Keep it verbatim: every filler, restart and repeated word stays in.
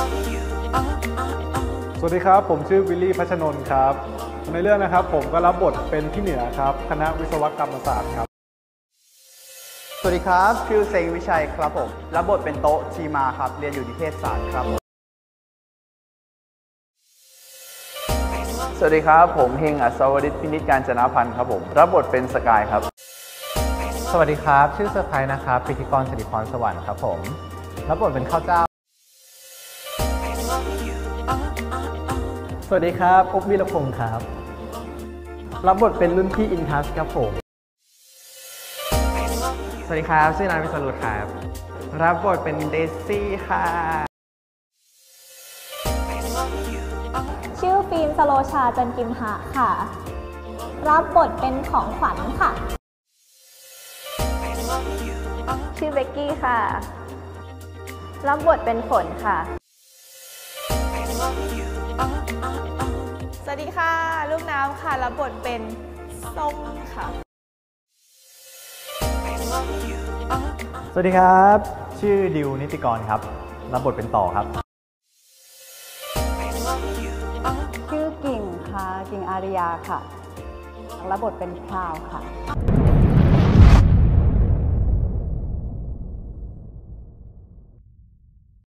สวัสดีครับผมชื่อวิลลี่พัชนนท์ครับในเรื่องนะครับผมก็รับบทเป็นพี่เหนือครับคณะวิศวกรรมศาสตร์ครับสวัสดีครับชื่อเซงวิชัยครับผมรับบทเป็นโต๊ะทีมาครับเรียนอยู่นิเทศศาสตร์ครับสวัสดีครับผมเฮงอัศวริศพินิจการจนาพันธ์ครับผมรับบทเป็นสกายครับสวัสดีครับชื่อเซอร์ไพรส์นะครับพิธีกรสิริพรสวรรค์ครับผมรับบทเป็นข้าวเจ้าสวัสดีครับอุ๊บวีรพงศ์ครับรับบทเป็นรุ่นพี่อินทัสครับผมสวัสดีครับชื่อนายวิศรุตครับรับบทเป็นเดซี่ค่ะชื่อฟิล์มสโลชาจันกิมหะค่ะรับบทเป็นของขวัญค่ะชื่อเบกกี้ค่ะรับบทเป็นฝนค่ะสวัสดีค่ะลูกน้ำค่ะรับบทเป็นส้มค่ะสวัสดีครับชื่อดิวนิติกรครับรับบทเป็นต่อครับชื่อกิ่งค่ะกิ่งอาริยาค่ะรับบทเป็นพราวค่ะ